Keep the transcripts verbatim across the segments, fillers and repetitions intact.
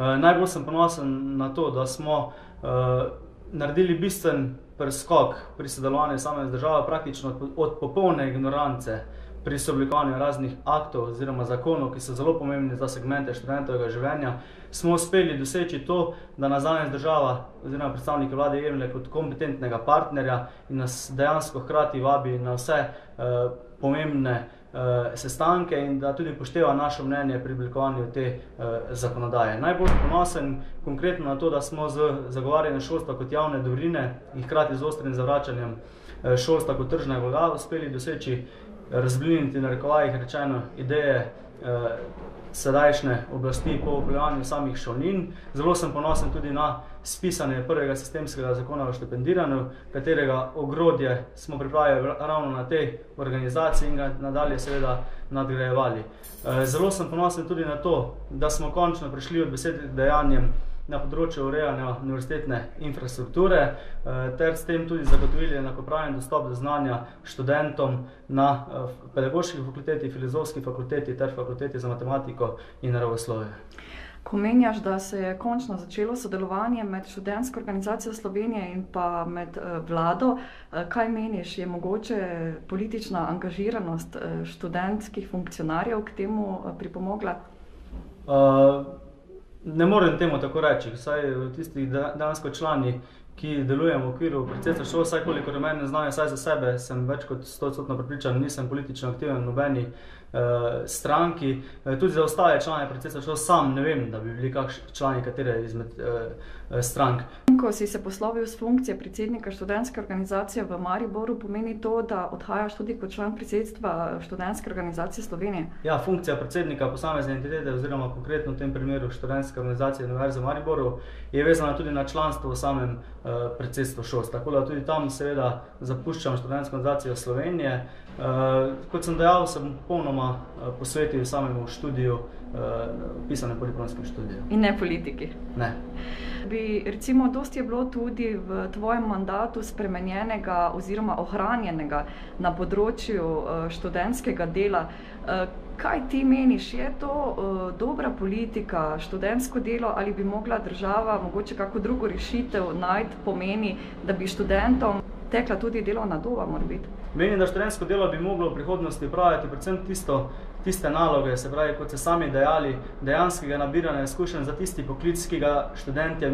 Najbolj sem ponosen na to, da smo naredili bistven preskok pri sodelovanju same države, praktično od popolne ignorance pri sooblikovanju raznih aktov oziroma zakonov, ki so zelo pomembni za segmente študentovega življenja, smo uspeli doseči to, da nas danes država oziroma predstavniki vlade jemlje kot kompetentnega partnerja in nas dejansko hkrati vabi na vse pomembne sestanke in da tudi upošteva naše mnenje pri oblikovanju te zakonodaje. Najbolj ponosen konkretno na to, da smo z zagovarjanjem šolstva kot javne dobrine in hkrati z ostrim zavračanjem šolstva kot tržnega blaga uspeli doseči razbliniti, na narekovajih rečeno, ideje sedajšnje oblasti po vpeljevanju samih šolnin. Zelo sem ponosen tudi na spisanje prvega sistemskega zakona o štipendiranju, katerega ogrodje smo pripravili ravno na tej organizaciji in ga nadalje seveda nadgrajevali. Zelo sem ponosen tudi na to, da smo končno prišli od besed k dejanjem na področju urejanja univerzitetne infrastrukture ter s tem tudi zagotovili enakopraven dostop do znanja študentom na pedagoški fakulteti, filozofski fakulteti ter fakulteti za matematiko in naravoslovje. Ko menjaš, da se je končno začelo sodelovanje med Študentsko organizacijo Slovenije in pa med vlado, kaj meniš, je mogoče politična angažiranost študentskih funkcionarjev k temu pripomogla? Ne morem temu tako reči, vsaj tisti dejansko člani, ki delujemo v okviru predsedstva šol, vsaj kolikor je meni znanje, vsaj za sebe, sem več kot sto odstotno prepričan, nisem politično aktiven v nobeni stranki. Tudi za ostale člane predsedstva šol sam ne vem, da bi bili kakšni člani katere izmed strank. Ko si se poslovil s funkcije predsednika Študentske organizacije v Mariboru, pomeni to, da odhajaš tudi kot član predsedstva Študentske organizacije Slovenije? Ja, funkcija predsednika posamezne entitete oziroma konkretno v tem primeru Študentske organizacije Univerze v Mariboru je vezana tudi na članstvo v samem predsedstvu šol. Tako da tudi tam seveda zapuščam Študentsko organizacijo Slovenije. Kot sem dejal, sem popolnoma posvetil samemu študiju, pisanem podiplomskem študiju. In ne politiki? Ne. Bi recimo dosti je bilo tudi v tvojem mandatu spremenjenega oziroma ohranjenega na področju študentskega dela. Kaj ti meniš, je to dobra politika, študentsko delo, ali bi mogla država mogoče kako drugo rešitev najti, pomeni, da bi študentom tekla tudi delovna doba, mora biti? Menim, da študentsko delo bi moglo v prihodnosti upravljati predvsem tisto, tiste naloge, se pravi, kot ste sami dejali, dejanskega nabiranja izkušenj za tisti poklic, ki ga študentje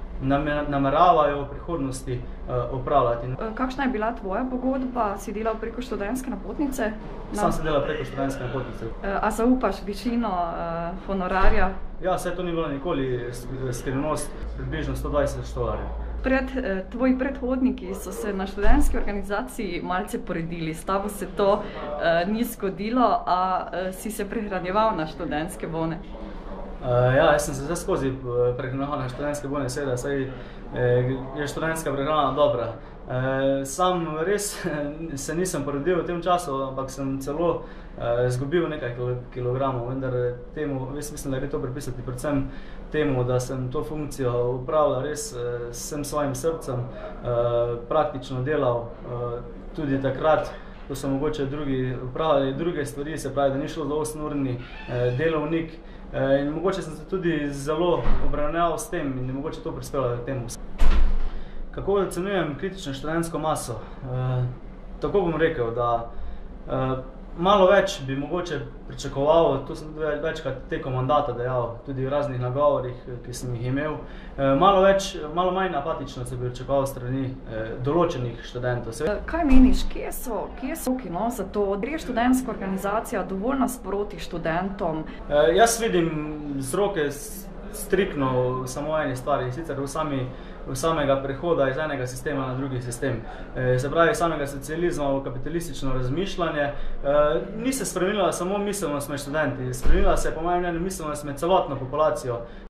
nameravajo v prihodnosti upravljati. Kakšna je bila tvoja pogodba? Si delal preko študentske napotnice? Sam sem delal preko študentske napotnice. A zaupaš višino honorarja? Ja, saj to ni bilo nikoli skrivnost, približno sto dvajset dolarjev. Pred, tvoji predhodniki so se na študentski organizaciji malce poredili, s tabo se to uh, ni zgodilo, a uh, si se prehranjeval na študentske bone? Uh, ja, jaz sem se vse skozi prehranjeval na študentske bone, seveda, saj eh, je študentska prehrana dobra. Eh, sam res se nisem porodil v tem času, ampak sem celo eh, izgubil nekaj kilogramov, vendar temu, mislim, da gre to pripisati predvsem temu, da sem to funkcijo upravljal res eh, s vsem svojim srcem, eh, praktično delal eh, tudi takrat, ko so mogoče drugi upravljali druge stvari, se pravi, da ni šlo za osemurni eh, delovnik eh, in mogoče sem se tudi zelo obremenjeval s tem in mogoče to prispevalo k temu. Kako ocenjujem kritično študentsko maso? E, tako bom rekel, da e, malo več bi mogoče pričakoval, to sem tudi večkrat tekom mandata dejal, tudi v raznih nagovorih, ki sem jih imel, e, malo več, malo manj apatično se bi pričakoval strani e, določenih študentov. Kaj meniš, kje so, kje so no, za to? Gre študentska organizacija dovolj nasproti študentom? E, jaz vidim vzroke striktno samo eni stvari, sicer v sami v samega prehoda iz enega sistema na drugi sistem. E, se pravi, samega socializma v kapitalistično razmišljanje. E, ni se spremenila samo miselnost med študenti, spremenila se je po mojem mnenju miselnost med celotno populacijo.